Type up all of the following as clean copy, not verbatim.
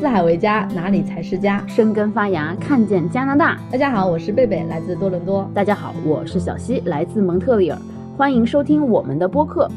四海为家，哪里才是家？ 生根发芽，看见加拿大。 大家好，我是贝贝，来自多伦多。 大家好，我是小西，来自蒙特利尔。欢迎收听我们的播客。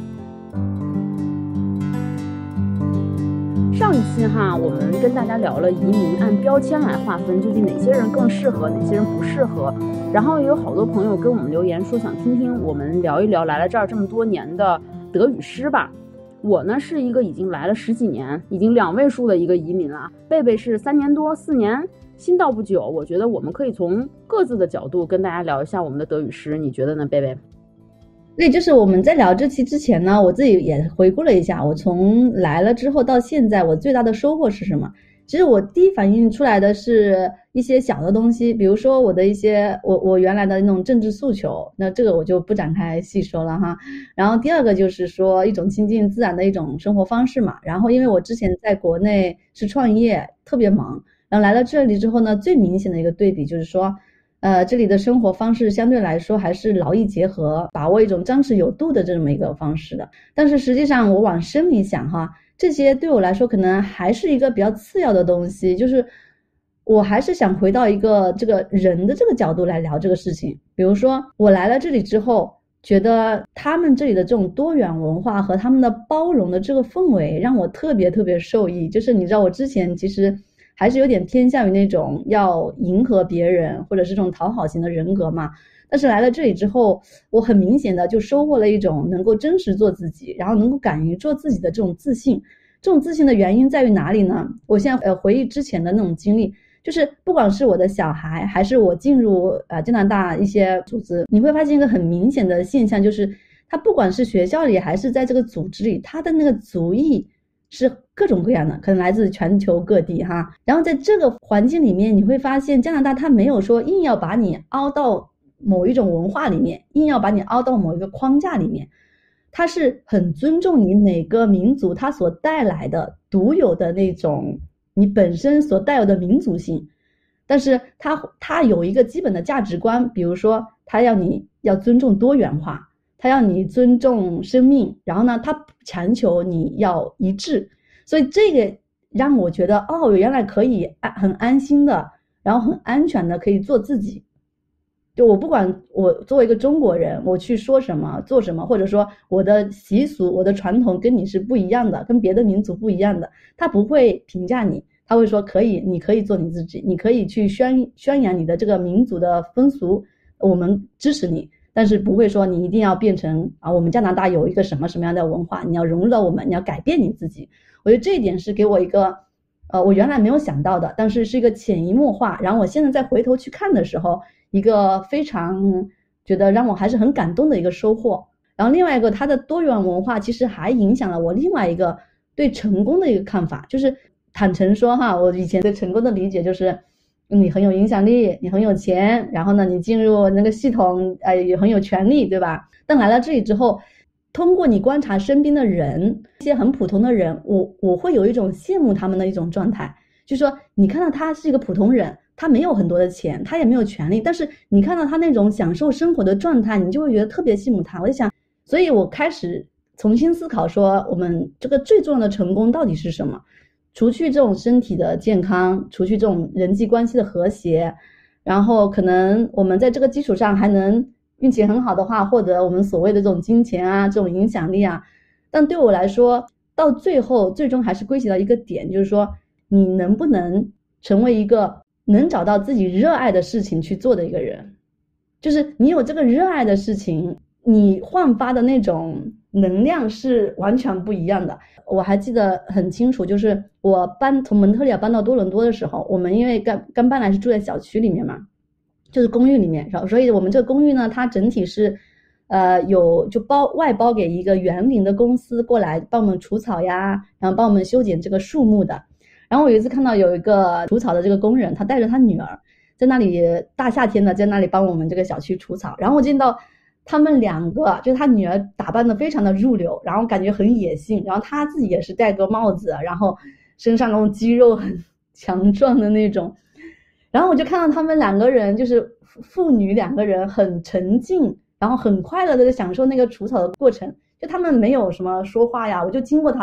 上一期我们跟大家聊了移民按标签来划分，究竟哪些人更适合，哪些人不适合。然后也有好多朋友跟我们留言说想听听我们聊一聊来了这儿这么多年的德语师吧。我呢是一个已经来了10几年，已经2位数的一个移民了。贝贝是3年多4年，新到不久。我觉得我们可以从各自的角度跟大家聊一下我们的德语师，你觉得呢，贝贝？ 对，就是我们在聊这期之前呢，我自己也回顾了一下，我从来了之后到现在，我最大的收获是什么？其实我第一反应出来的是一些小的东西，比如说我的一些我原来的那种政治诉求，那这个我就不展开细说了哈。然后第二个就是说一种亲近自然的一种生活方式嘛。然后因为我之前在国内是创业，特别忙，然后来了这里之后呢，最明显的一个对比就是说这里的生活方式相对来说还是劳逸结合，把握一种张弛有度的这么一个方式的。但是实际上我往深里想哈，这些对我来说可能还是一个比较次要的东西，就是我还是想回到一个这个人的这个角度来聊这个事情。比如说我来了这里之后，觉得他们这里的这种多元文化和他们的包容的这个氛围让我特别受益。就是你知道我之前其实还是有点偏向于那种要迎合别人或者是这种讨好型的人格嘛，但是来了这里之后，我很明显的就收获了一种能够真实做自己，然后能够敢于做自己的这种自信。这种自信的原因在于哪里呢？我现在回忆之前的那种经历，就是不管是我的小孩还是我进入加拿大一些组织，你会发现一个很明显的现象，就是他不管是学校里还是在这个组织里，他的那个族裔是各种各样的，可能来自全球各地哈。然后在这个环境里面，你会发现加拿大它没有说硬要把你凹到某一种文化里面，硬要把你凹到某一个框架里面，它是很尊重你哪个民族它所带来的独有的那种你本身所带有的民族性。但是它有一个基本的价值观，比如说它要你要尊重多元化，他要你尊重生命，然后呢他强求你要一致。所以这个让我觉得原来可以很安心的，然后很安全的可以做自己。就我不管我作为一个中国人，我去说什么做什么，或者说我的习俗我的传统跟你是不一样的，跟别的民族不一样的，他不会评价你，他会说可以，你可以做你自己，你可以去宣扬你的这个民族的风俗，我们支持你。但是不会说你一定要变成我们加拿大有一个什么样的文化，你要融入到我们，你要改变你自己。我觉得这一点是给我一个我原来没有想到的，但是是一个潜移默化，然后我现在再回头去看的时候，一个非常觉得让我还是很感动的一个收获。然后另外一个，它的多元文化其实还影响了我另外一个对成功的一个看法。就是坦诚说我以前对成功的理解就是你很有影响力，你很有钱，然后呢你进入那个系统也很有权利，对吧？但来了这里之后，通过你观察身边的人，一些很普通的人，我会有一种羡慕他们的一种状态。就是说你看到他是一个普通人，他没有很多的钱，他也没有权利，但是你看到他那种享受生活的状态，你就会觉得特别羡慕他。我就想，所以我开始重新思考说，我们这个最重要的成功到底是什么？除去这种身体的健康，除去这种人际关系的和谐，然后可能我们在这个基础上还能运气很好的话获得我们所谓的这种金钱这种影响力但对我来说到最后最终还是归结到一个点，就是说你能不能成为一个能找到自己热爱的事情去做的一个人。就是你有这个热爱的事情，你焕发的那种能量是完全不一样的。我还记得很清楚，就是我从蒙特利尔搬到多伦多的时候，我们因为刚搬来是住在小区里面嘛，就是公寓里面，所以我们这个公寓呢，它整体是就外包给一个园林的公司过来帮我们除草呀，然后帮我们修剪这个树木的。然后我有一次看到有一个除草的这个工人，他带着他女儿在那里大夏天的在那里帮我们这个小区除草，然后我见到他们两个，就是他女儿打扮得非常的入流，然后感觉很野性，然后他自己也是戴个帽子，然后身上那种肌肉很强壮的那种。然后我就看到他们两个人，就是父女两个人很沉静，然后很快乐的享受那个除草的过程，就他们没有什么说话呀，我就经过他们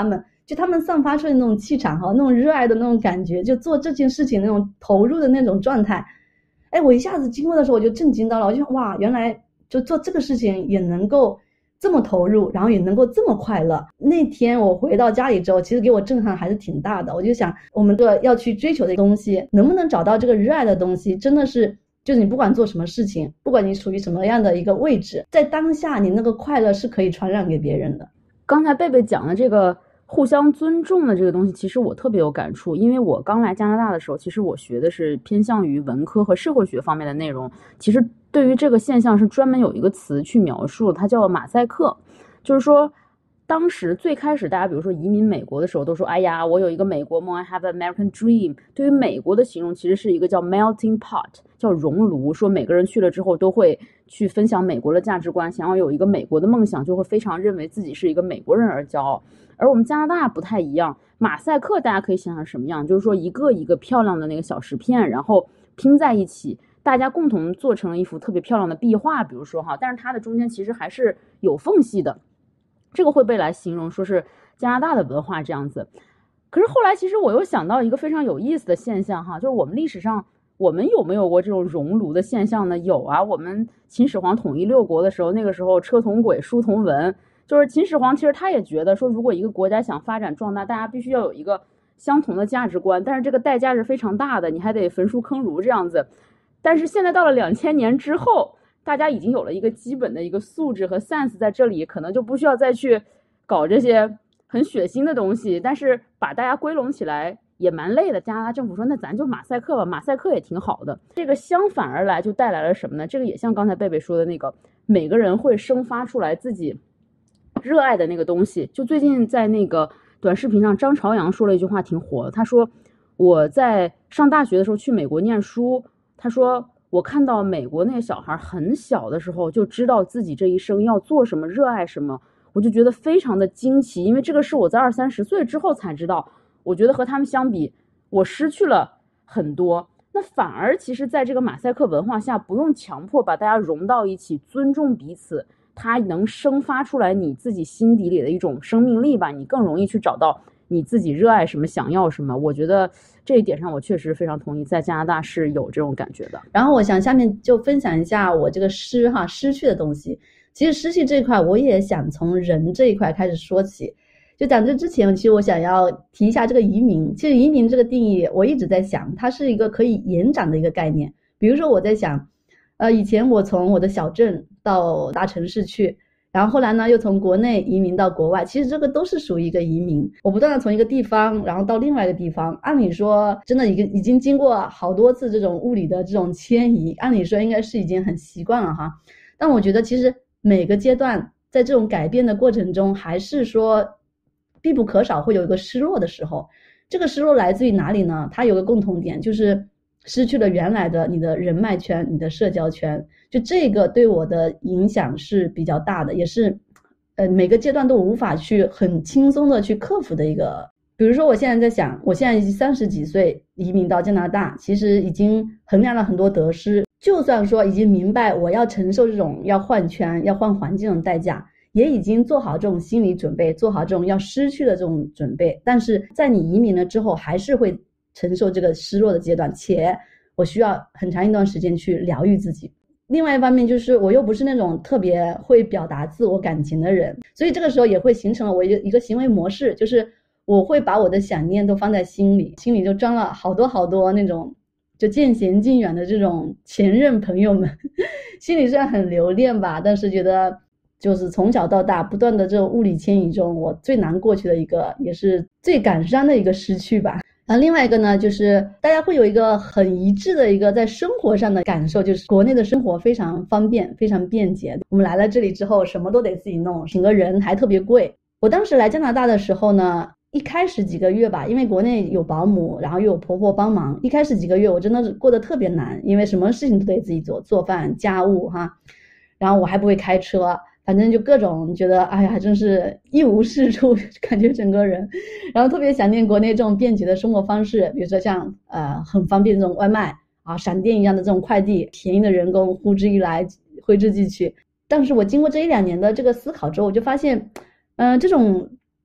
就他们散发出的那种气场那种热爱的那种感觉，就做这件事情那种投入的那种状态，我一下子经过的时候我就震惊到了，我就哇，原来就做这个事情也能够这么投入，然后也能够这么快乐。那天我回到家里之后，其实给我震撼还是挺大的。我就想，我们这个要去追求的东西，能不能找到这个热爱的东西，真的是就是你不管做什么事情，不管你处于什么样的一个位置，在当下你那个快乐是可以传染给别人的。 刚才贝贝讲的这个互相尊重的这个东西，其实我特别有感触，因为我刚来加拿大的时候，其实我学的是偏向于文科和社会学方面的内容。其实对于这个现象是专门有一个词去描述，它叫马赛克。就是说当时最开始大家比如说移民美国的时候都说，哎呀，我有一个美国梦 I have an American dream。 对于美国的形容其实是一个叫 melting pot， 叫熔炉，说每个人去了之后都会去分享美国的价值观，想要有一个美国的梦想，就会非常认为自己是一个美国人而骄傲。而我们加拿大不太一样，马赛克大家可以想想什么样，就是说一个一个漂亮的那个小石片，然后拼在一起，大家共同做成了一幅特别漂亮的壁画，比如说但是它的中间其实还是有缝隙的，这个会被来形容说是加拿大的文化这样子。可是后来其实我又想到一个非常有意思的现象就是我们历史上我们有没有过这种熔炉的现象呢？有啊，我们秦始皇统一六国的时候，那个时候车同轨书同文，就是秦始皇其实他也觉得说，如果一个国家想发展壮大，大家必须要有一个相同的价值观，但是这个代价是非常大的，你还得焚书坑儒这样子。但是现在到了2000年之后，大家已经有了一个基本的一个素质和 sense 在这里，可能就不需要再去搞这些很血腥的东西，但是把大家归拢起来也蛮累的。加拿大政府说那咱就马赛克吧，马赛克也挺好的。这个相反而来就带来了什么呢？这个也像刚才贝贝说的那个，每个人会生发出来自己热爱的那个东西。就最近在那个短视频上，张朝阳说了一句话挺火的，他说我在上大学的时候去美国念书，他说我看到美国那个小孩很小的时候就知道自己这一生要做什么，热爱什么，我就觉得非常的惊奇，因为这个是我在20-30岁之后才知道。我觉得和他们相比，我失去了很多。那反而其实在这个马赛克文化下，不用强迫把大家融到一起，尊重彼此，它能生发出来你自己心底里的一种生命力吧，你更容易去找到你自己热爱什么，想要什么。我觉得这一点上我确实非常同意，在加拿大是有这种感觉的。 然后我想下面就分享一下我这个失去的东西。其实失去这一块我也想从人这一块开始说起。就讲这之前，其实我想要提一下这个移民。其实移民这个定义我一直在想，它是一个可以延展的一个概念。比如说我在想以前我从我的小镇到大城市去，然后后来呢又从国内移民到国外，其实这个都是属于一个移民。我不断的从一个地方然后到另外一个地方，按理说真的已经经过好多次这种物理的这种迁移，按理说应该是已经很习惯了哈。但我觉得其实每个阶段在这种改变的过程中，还是说必不可少会有一个失落的时候。这个失落来自于哪里呢？它有个共同点，就是失去了原来的你的人脉圈，你的社交圈。就这个对我的影响是比较大的，也是每个阶段都无法去很轻松的去克服的一个。比如说我现在在想，我现在已经30几岁移民到加拿大，其实已经衡量了很多得失，就算说已经明白我要承受这种要换圈要换环境的代价，也已经做好这种心理准备，做好这种要失去的这种准备。但是在你移民了之后，还是会承受这个失落的阶段，且我需要很长一段时间去疗愈自己。另外一方面就是我又不是那种特别会表达自我感情的人，所以这个时候也会形成了我一个行为模式，就是我会把我的想念都放在心里就装了好多那种就渐行渐远的这种前任朋友们心里虽然很留恋吧，但是觉得就是从小到大不断的这种物理迁移中，我最难过去的一个，也是最感伤的一个失去吧。另外一个呢，就是大家会有一个很一致的一个在生活上的感受，就是国内的生活非常方便，非常便捷。我们来了这里之后，什么都得自己弄，请个人还特别贵。我当时来加拿大的时候呢，一开始几个月吧，因为国内有保姆，然后又有婆婆帮忙，一开始几个月我真的是过得特别难，因为什么事情都得自己做，做饭家务哈，然后我还不会开车，反正就各种觉得哎呀真是一无是处，感觉整个人，然后特别想念国内这种便捷的生活方式，比如说像很方便的这种外卖啊，闪电一样的这种快递，便宜的人工呼之欲来挥之即去。但是我经过这1-2年的这个思考之后，我就发现这种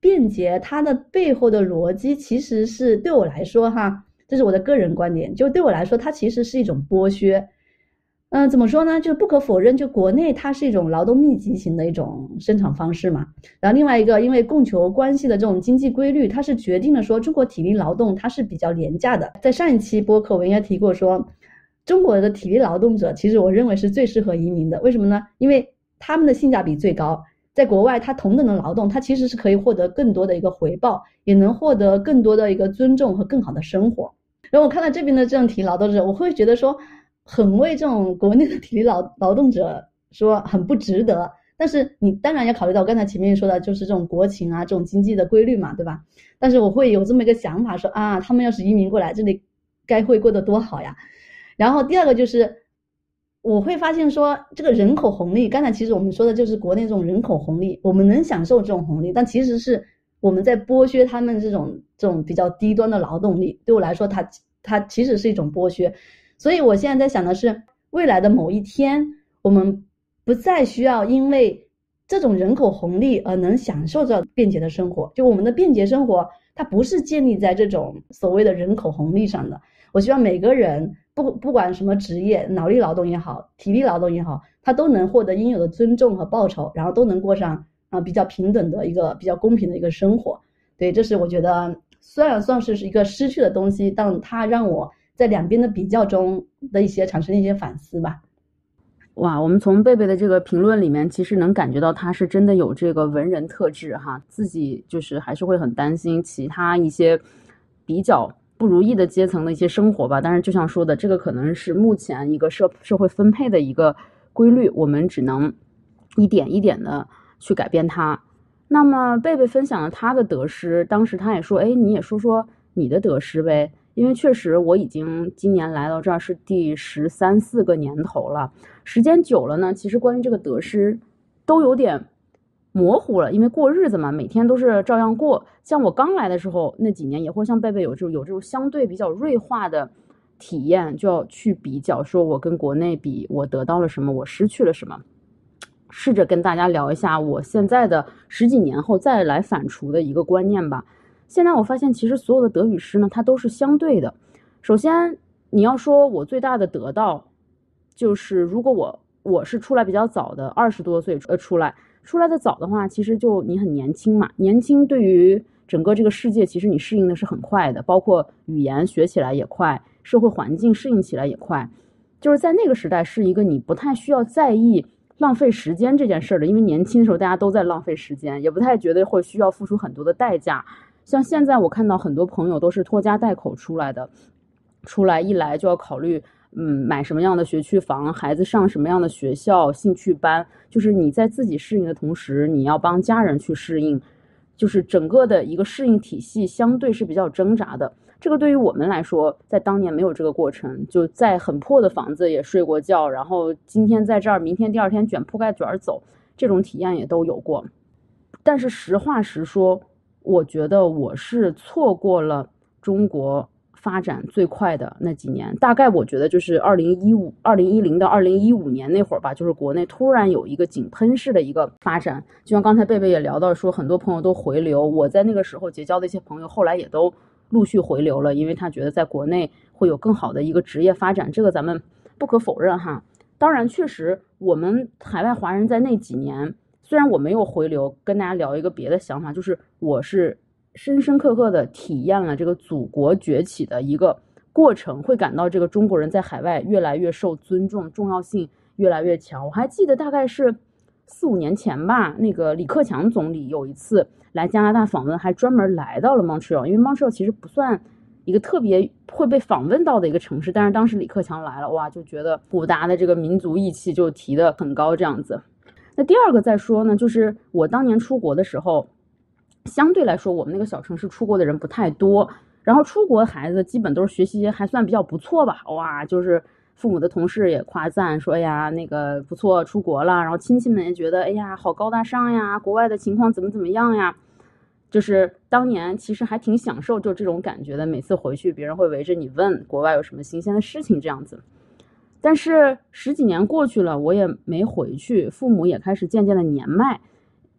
便捷它的背后的逻辑其实是对我来说哈，这是我的个人观点，就对我来说它其实是一种剥削。怎么说呢？就不可否认，就国内它是一种劳动密集型的一种生产方式嘛。然后另外一个，因为供求关系的这种经济规律，它是决定了说中国体力劳动它是比较廉价的。在上一期播客我应该提过说，中国的体力劳动者其实我认为是最适合移民的。为什么呢？因为他们的性价比最高，在国外他同等的劳动，他其实是可以获得更多的一个回报，也能获得更多的一个尊重和更好的生活。然后我看到这边的这种体力劳动者，我会觉得说很为这种国内的体力劳动者说很不值得。但是你当然要考虑到我刚才前面说的就是这种国情啊，这种经济的规律嘛，对吧？但是我会有这么一个想法说啊，他们要是移民过来这里该会过得多好呀。然后第二个就是我会发现说这个人口红利，刚才其实我们说的就是国内这种人口红利，我们能享受这种红利，但其实是我们在剥削他们这种比较低端的劳动力。对我来说它其实是一种剥削。所以我现在在想的是，未来的某一天我们不再需要因为这种人口红利而能享受着便捷的生活。就我们的便捷生活它不是建立在这种所谓的人口红利上的。我希望每个人不管什么职业，脑力劳动也好，体力劳动也好，他都能获得应有的尊重和报酬，然后都能过上比较平等的一个比较公平的一个生活。对，这是我觉得虽然算是一个失去的东西，但它让我在两边的比较中的产生一些反思吧。 哇，我们从贝贝的这个评论里面，其实能感觉到他是真的有这个文人特质哈，自己就是还是会很担心其他一些比较不如意的阶层的一些生活吧。但是就像说的，这个可能是目前一个社会分配的一个规律，我们只能一点一点的去改变它。那么贝贝分享了他的得失，当时他也说，哎，你也说说你的得失呗。因为确实我已经今年来到这儿是第13、14个年头了，时间久了呢，其实关于这个得失都有点模糊了。因为过日子嘛，每天都是照样过。像我刚来的时候那几年，也会像贝贝有这种相对比较锐化的体验，就要去比较，说我跟国内比，我得到了什么，我失去了什么。试着跟大家聊一下我现在的10几年后再来反刍的一个观念吧。现在我发现其实所有的得与失呢，它都是相对的。首先你要说我最大的得到，就是如果我是出来比较早的，20多岁出来的早的话，其实就你很年轻嘛，年轻对于整个这个世界其实你适应的是很快的，包括语言学起来也快，社会环境适应起来也快。就是在那个时代是一个你不太需要在意浪费时间这件事的，因为年轻的时候大家都在浪费时间，也不太觉得会需要付出很多的代价。像现在我看到很多朋友都是拖家带口出来的，出来一来就要考虑买什么样的学区房，孩子上什么样的学校，兴趣班，就是你在自己适应的同时，你要帮家人去适应，就是整个的一个适应体系相对是比较挣扎的。这个对于我们来说，在当年没有这个过程，就在很破的房子也睡过觉，然后今天在这儿，明天第2天卷铺盖卷走，这种体验也都有过。但是实话实说，我觉得我是错过了中国发展最快的那几年，大概我觉得就是2010到2015年那会儿吧，就是国内突然有一个井喷式的一个发展。就像刚才贝贝也聊到说，很多朋友都回流，我在那个时候结交的一些朋友后来也都陆续回流了，因为他觉得在国内会有更好的一个职业发展，这个咱们不可否认哈。当然确实我们海外华人在那几年，虽然我没有回流，跟大家聊一个别的想法，就是我是深深刻刻的体验了这个祖国崛起的一个过程，会感到这个中国人在海外越来越受尊重，重要性越来越强。我还记得大概是4、5年前吧，那个李克强总理有一次来加拿大访问，还专门来到了 Montreal， 因为 Montreal 其实不算一个特别会被访问到的一个城市，但是当时李克强来了，哇，就觉得普达的这个民族义气就提得很高这样子。那第二个再说呢，就是我当年出国的时候，相对来说我们那个小城市出国的人不太多，然后出国孩子基本都是学习还算比较不错吧，哇，就是父母的同事也夸赞说，哎呀，那个不错，出国了，然后亲戚们也觉得，哎呀，好高大上呀，国外的情况怎么样呀，就是当年其实还挺享受就这种感觉的，每次回去别人会围着你问国外有什么新鲜的事情这样子。但是10几年过去了，我也没回去，父母也开始渐渐的年迈，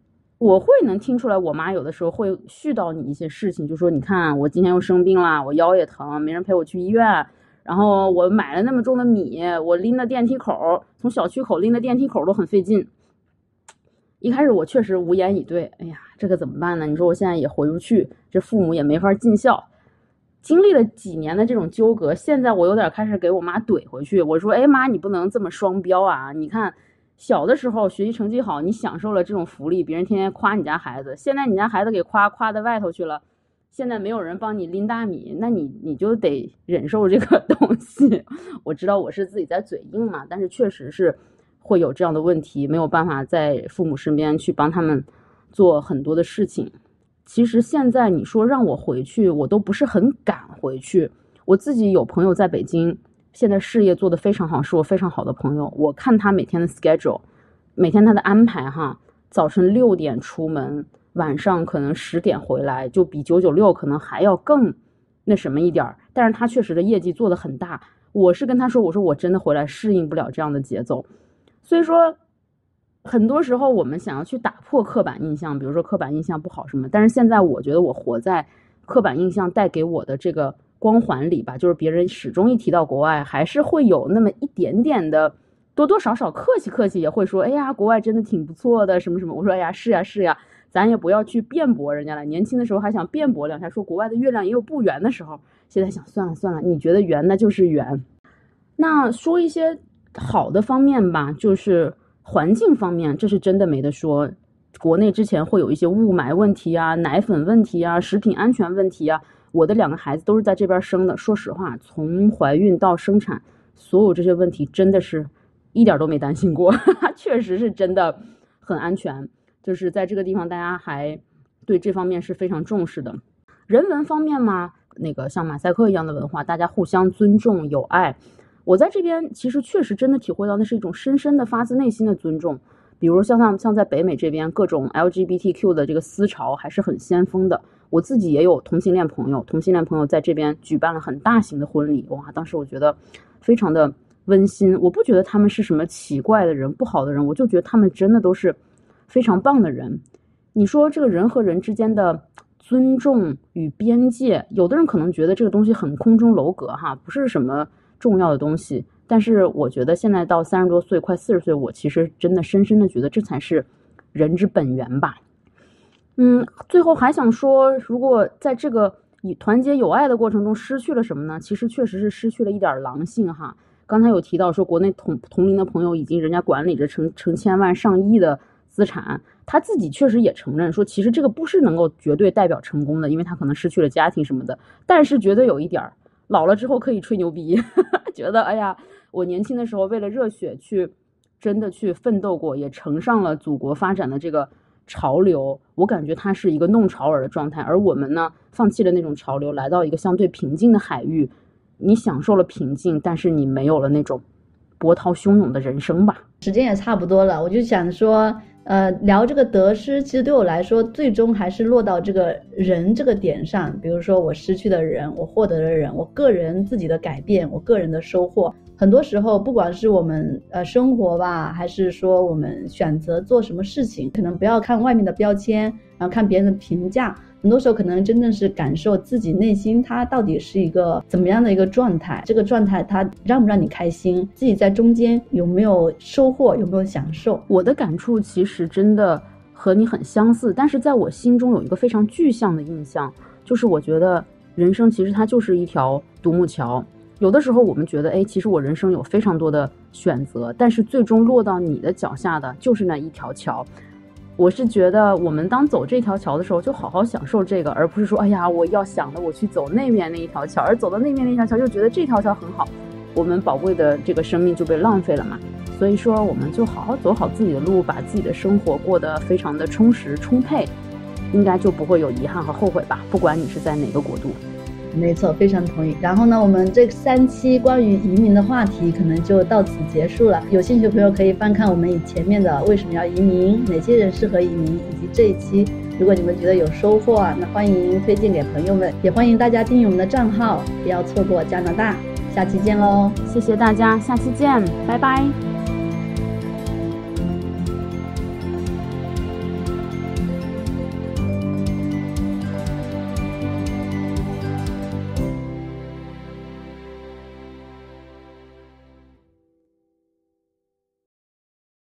我会能听出来，我妈有的时候会絮叨你一些事情，就说你看我今天又生病了，我腰也疼，没人陪我去医院，然后我买了那么重的米，我拎到电梯口，从小区口拎到电梯口都很费劲。一开始我确实无言以对，哎呀，这个怎么办呢？你说我现在也回不去，这父母也没法尽孝。经历了几年的这种纠葛，现在我有点开始给我妈怼回去，我说，哎妈，你不能这么双标啊！你看小的时候学习成绩好，你享受了这种福利，别人天天夸你家孩子，现在你家孩子给夸到外头去了，现在没有人帮你拎大米，那你就得忍受这个东西。我知道我是自己在嘴硬嘛，但是确实是会有这样的问题，没有办法在父母身边去帮他们做很多的事情。其实现在你说让我回去，我都不是很敢回去。我自己有朋友在北京，现在事业做得非常好，是我非常好的朋友。我看他每天的 schedule， 每天他的安排哈，早晨6点出门，晚上可能10点回来，就比996可能还要更那什么一点。但是他确实的业绩做得很大。我是跟他说，我说我真的回来适应不了这样的节奏。所以说很多时候我们想要去打破刻板印象，比如说刻板印象不好什么，但是现在我觉得我活在刻板印象带给我的这个光环里吧，就是别人始终一提到国外，还是会有那么一点点的多多少少客气也会说，哎呀，国外真的挺不错的什么什么。我说，哎呀，是呀，咱也不要去辩驳人家了。年轻的时候还想辩驳两下，说国外的月亮也有不圆的时候，现在想算了，你觉得圆那就是圆。那说一些好的方面吧，就是环境方面，这是真的没得说。国内之前会有一些雾霾问题啊、奶粉问题啊、食品安全问题啊。我的2个孩子都是在这边生的，说实话，从怀孕到生产，所有这些问题真的是一点都没担心过，确实是真的很安全。就是在这个地方，大家还对这方面是非常重视的。人文方面嘛，那个像马赛克一样的文化，大家互相尊重、友爱。我在这边其实确实真的体会到，那是一种深深的发自内心的尊重。比如像在北美这边，各种 LGBTQ 的这个思潮还是很先锋的。我自己也有同性恋朋友在这边举办了很大型的婚礼，哇，当时我觉得非常的温馨。我不觉得他们是什么奇怪的人、不好的人，我就觉得他们真的都是非常棒的人。你说这个人和人之间的尊重与边界，有的人可能觉得这个东西很空中楼阁哈，不是什么重要的东西，但是我觉得现在到30多岁快40岁，我其实真的深深的觉得这才是人之本源吧。最后还想说，如果在这个以团结友爱的过程中失去了什么呢？其实确实是失去了一点狼性哈。刚才有提到说，国内同龄的朋友已经人家管理着成千万上亿的资产，他自己确实也承认说，其实这个不是能够绝对代表成功的，因为他可能失去了家庭什么的，但是觉得有一点老了之后可以吹牛逼，觉得哎呀，我年轻的时候为了热血真的去奋斗过，也乘上了祖国发展的这个潮流。我感觉它是一个弄潮儿的状态，而我们呢，放弃了那种潮流，来到一个相对平静的海域。你享受了平静，但是你没有了那种波涛汹涌的人生吧。 时间也差不多了，我就想说聊这个得失，其实对我来说最终还是落到这个人这个点上。比如说我失去的人，我获得的人，我个人自己的改变，我个人的收获。很多时候不管是我们生活吧，还是说我们选择做什么事情，可能不要看外面的标签，然后看别人的评价，很多时候可能真正是感受自己内心它到底是一个怎么样的一个状态，这个状态它让不让你开心，自己在中间有没有收获，有没有享受。 我的感触其实真的和你很相似，但是在我心中有一个非常具象的印象，就是我觉得人生其实它就是一条独木桥。有的时候我们觉得其实我人生有非常多的选择，但是最终落到你的脚下的就是那一条桥。我是觉得我们当走这条桥的时候，就好好享受这个，而不是说哎呀我要想着我去走那边那一条桥，而走到那边那条桥就觉得这条桥很好，我们宝贵的这个生命就被浪费了嘛。所以说我们就好好走好自己的路，把自己的生活过得非常的充实充沛，应该就不会有遗憾和后悔吧，不管你是在哪个国度。 没错，非常同意。然后呢，我们这3期关于移民的话题可能就到此结束了。有兴趣的朋友可以翻看我们以前面的为什么要移民，哪些人适合移民，以及这一期如果你们觉得有收获啊，那欢迎推荐给朋友们，也欢迎大家订阅我们的账号，不要错过加拿大。下期见喽， 谢谢大家，下期见，拜拜。